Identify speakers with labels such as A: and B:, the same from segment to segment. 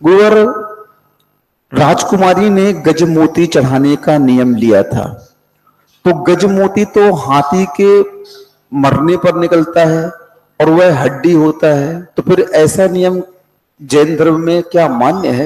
A: गुरुवर, राजकुमारी ने गजमोती चढ़ाने का नियम लिया था, तो गजमोती तो हाथी के मरने पर निकलता है और वह हड्डी होता है, तो फिर ऐसा नियम जैन धर्म में क्या मान्य है?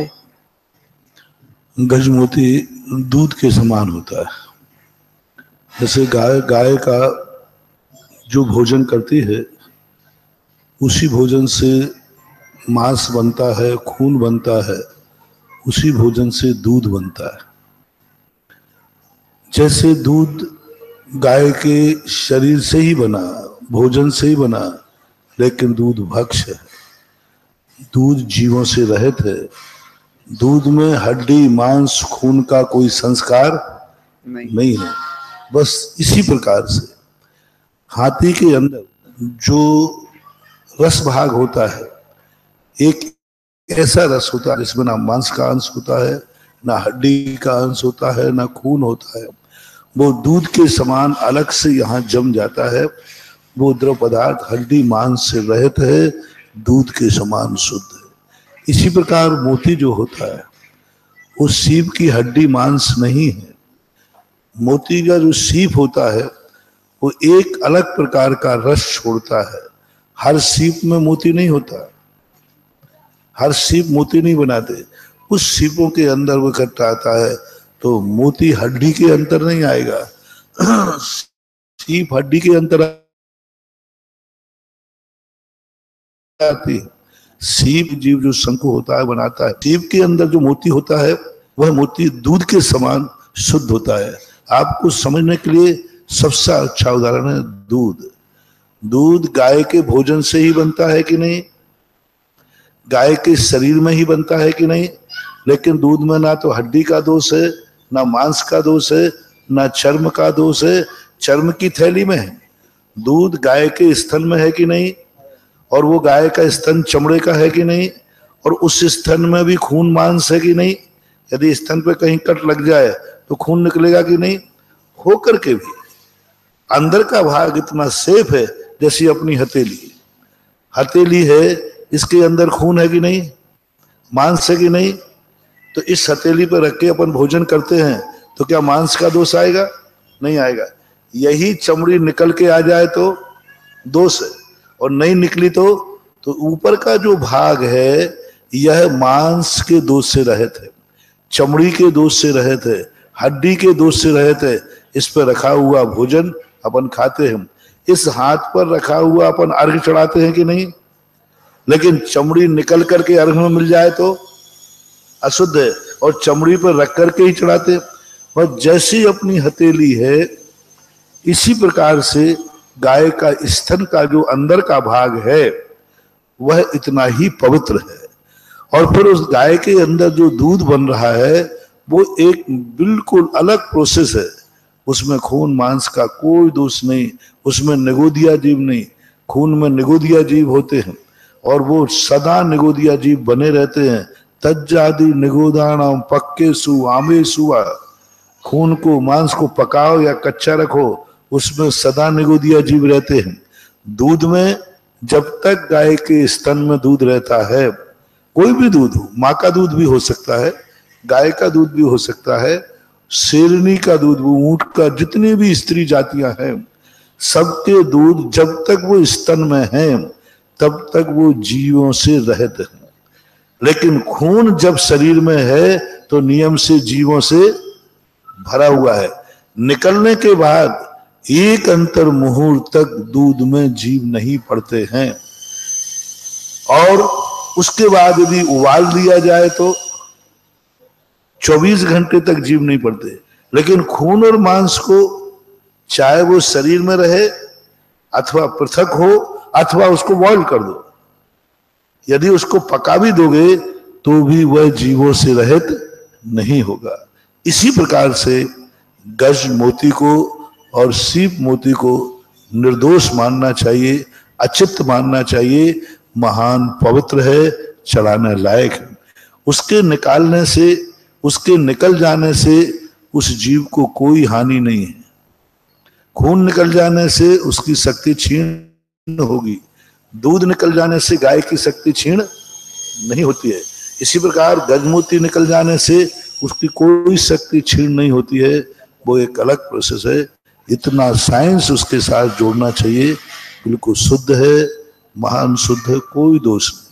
B: गजमोती दूध के समान होता है। जैसे गाय का जो भोजन करती है उसी भोजन से मांस बनता है, खून बनता है, उसी भोजन से दूध बनता है। जैसे दूध गाय के शरीर से ही बना, भोजन से ही बना, लेकिन दूध भक्ष्य है, दूध जीवों से रहित है। दूध में हड्डी मांस खून का कोई संस्कार नहीं है। बस इसी प्रकार से हाथी के अंदर जो रस भाग होता है, एक ऐसा रस होता है जिसमें ना मांस का अंश होता है, ना हड्डी का अंश होता है, ना खून होता है। वो दूध के समान अलग से यहाँ जम जाता है। वो द्रव पदार्थ हड्डी मांस से रहित है, दूध के समान शुद्ध है। इसी प्रकार मोती जो होता है वो सीप की हड्डी मांस नहीं है। मोती का जो सीप होता है वो एक अलग प्रकार का रस छोड़ता है। हर सीप में मोती नहीं होता, हर सीप मोती नहीं बनाते। उस सीपों के अंदर वो इकट्ठा आता है, तो मोती हड्डी के अंदर नहीं आएगा, सीप हड्डी के अंदर आती है। सीप जीव जो शंकु होता है बनाता है, सीप के अंदर जो मोती होता है वह मोती दूध के समान शुद्ध होता है। आपको समझने के लिए सबसे अच्छा उदाहरण है दूध। दूध गाय के भोजन से ही बनता है कि नहीं, गाय के शरीर में ही बनता है कि नहीं, लेकिन दूध में ना तो हड्डी का दोष है, ना मांस का दोष है, ना चर्म का दोष है। चर्म की थैली में है। दूध गाय के स्तन में है कि नहीं, और वो गाय का स्तन चमड़े का है कि नहीं, और उस स्तन में भी खून मांस है कि नहीं। यदि स्तन पे कहीं कट लग जाए तो खून निकलेगा कि नहीं। होकर के भी अंदर का भाग इतना सेफ है, जैसी अपनी हथेली। हथेली है, इसके अंदर खून है कि नहीं, मांस है कि नहीं। तो इस हथेली पर रख के अपन भोजन करते हैं तो क्या मांस का दोष आएगा? नहीं आएगा। यही चमड़ी निकल के आ जाए तो दोष है, और नहीं निकली तो ऊपर का जो भाग है यह मांस के दोष से रहित है, चमड़ी के दोष से रहित है, हड्डी के दोष से रहित है। इस पर रखा हुआ भोजन अपन खाते हैं। इस हाथ पर रखा हुआ अपन अर्घ चढ़ाते हैं कि नहीं, लेकिन चमड़ी निकल करके अर्घ में मिल जाए तो अशुद्ध है, और चमड़ी पर रख करके ही चढ़ाते। और जैसी अपनी हथेली है, इसी प्रकार से गाय का स्तन का जो अंदर का भाग है वह इतना ही पवित्र है। और फिर उस गाय के अंदर जो दूध बन रहा है वो एक बिल्कुल अलग प्रोसेस है। उसमें खून मांस का कोई दोष नहीं, उसमें निगोदिया जीव नहीं। खून में निगोदिया जीव होते हैं और वो सदा निगोदिया जीव बने रहते हैं। तज्जादि निगोदानम पक्के सु आमे सुआ। खून को मांस को पकाओ या कच्चा रखो, उसमें सदा निगोदिया जीव रहते हैं। दूध में जब तक गाय के स्तन में दूध रहता है, कोई भी दूध हो, माँ का दूध भी हो सकता है, गाय का दूध भी हो सकता है, शेरनी का दूध, ऊंट का, जितनी भी स्त्री जातियां हैं सबके दूध जब तक वो स्तन में हैं तब तक वो जीवों से रहित है। लेकिन खून जब शरीर में है तो नियम से जीवों से भरा हुआ है। निकलने के बाद एक अंतर मुहूर्त तक दूध में जीव नहीं पड़ते हैं, और उसके बाद यदि उबाल दिया जाए तो 24 घंटे तक जीव नहीं पड़ते। लेकिन खून और मांस को चाहे वो शरीर में रहे अथवा पृथक हो, अथवा उसको बॉयल कर दो, यदि उसको पका भी दोगे तो भी वह जीवों से रहित नहीं होगा। इसी प्रकार से गज मोती को और सीप मोती को निर्दोष मानना चाहिए, अचित मानना चाहिए। महान पवित्र है, चढ़ाने लायक है। उसके निकालने से, उसके निकल जाने से उस जीव को कोई हानि नहीं है। खून निकल जाने से उसकी शक्ति क्षीण होगी, दूध निकल जाने से गाय की शक्ति क्षीण नहीं होती है। इसी प्रकार गजमोती निकल जाने से उसकी कोई शक्ति क्षीण नहीं होती है, वो एक अलग प्रोसेस है। इतना साइंस उसके साथ जोड़ना चाहिए। बिल्कुल शुद्ध है, महान शुद्ध है, कोई दोष नहीं।